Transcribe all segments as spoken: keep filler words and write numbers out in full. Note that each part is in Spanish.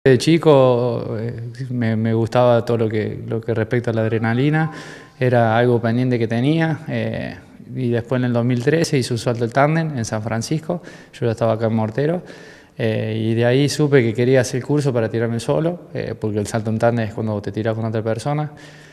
De chico eh, me, me gustaba todo lo que, lo que respecta a la adrenalina, era algo pendiente que tenía, eh, y después en el dos mil trece hice un salto al tándem en San Francisco, yo ya estaba acá en Mortero, eh, y de ahí supe que quería hacer el curso para tirarme solo, eh, porque el salto en tándem es cuando te tiras con otra persona,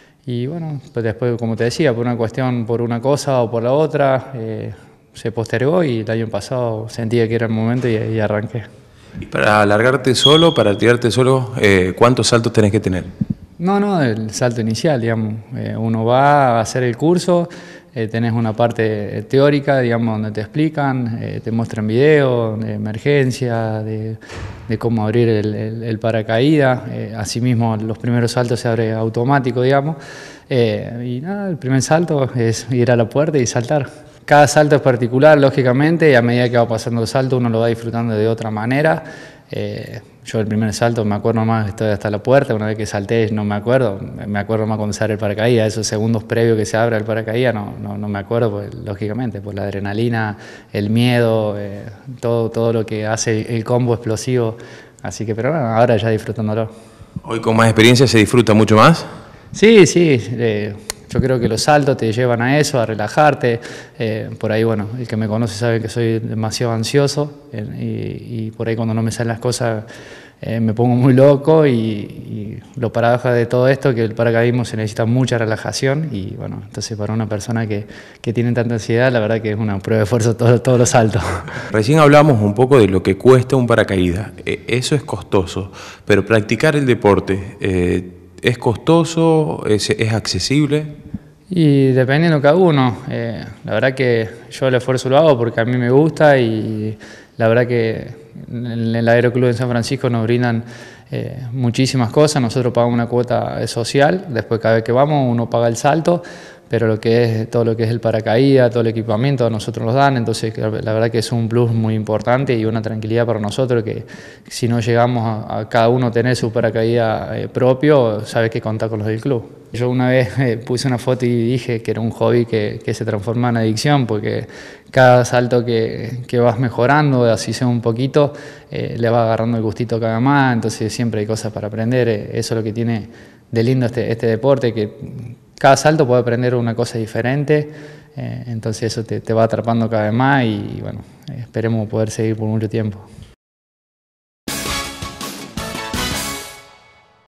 y bueno, pues después, como te decía, por una cuestión, por una cosa o por la otra, eh, se postergó y el año pasado sentía que era el momento y, y arranqué. Y para largarte solo, para tirarte solo, eh, ¿cuántos saltos tenés que tener? No, no, el salto inicial, digamos. Eh, uno va a hacer el curso, eh, tenés una parte teórica, digamos, donde te explican, eh, te muestran videos de emergencia, de, de cómo abrir el, el, el paracaídas. Eh, asimismo, los primeros saltos se abre automático, digamos. Eh, y nada, el primer salto es ir a la puerta y saltar. Cada salto es particular, lógicamente, y a medida que va pasando el salto uno lo va disfrutando de otra manera. Eh, yo el primer salto me acuerdo más, estoy hasta la puerta, una vez que salté no me acuerdo, me acuerdo más cuando se abre el paracaídas, esos segundos previos que se abre el paracaídas no, no, no me acuerdo, pues, lógicamente, por la adrenalina, el miedo, eh, todo, todo lo que hace el combo explosivo, así que pero bueno, ahora ya disfrutándolo. Hoy con más experiencia se disfruta mucho más. Sí, sí, eh, yo creo que los saltos te llevan a eso, a relajarte. Eh, por ahí, bueno, el que me conoce sabe que soy demasiado ansioso eh, y, y por ahí cuando no me salen las cosas eh, me pongo muy loco y, y lo paradoja de todo esto que el paracaidismo se necesita mucha relajación y bueno, entonces para una persona que, que tiene tanta ansiedad, la verdad que es una prueba de esfuerzo todo, todos los saltos. Recién hablamos un poco de lo que cuesta un paracaídas. Eh, eso es costoso, pero practicar el deporte, eh, ¿es costoso? ¿Es, es accesible? Y dependiendo cada uno, eh, la verdad que yo el esfuerzo lo hago porque a mí me gusta y la verdad que en el Aeroclub de San Francisco nos brindan eh, muchísimas cosas, nosotros pagamos una cuota social, después cada vez que vamos uno paga el salto, pero lo que es todo lo que es el paracaídas, todo el equipamiento a nosotros nos dan, entonces la verdad que es un plus muy importante y una tranquilidad para nosotros que si no llegamos a, a cada uno tener su paracaídas eh, propio, sabes que contar con los del club. Yo una vez eh, puse una foto y dije que era un hobby que, que se transforma en adicción porque cada salto que, que vas mejorando, así sea un poquito, eh, le vas agarrando el gustito cada vez más, entonces siempre hay cosas para aprender, eh, eso es lo que tiene de lindo este, este deporte, que cada salto puede aprender una cosa diferente, eh, entonces eso te, te va atrapando cada vez más y bueno, esperemos poder seguir por mucho tiempo.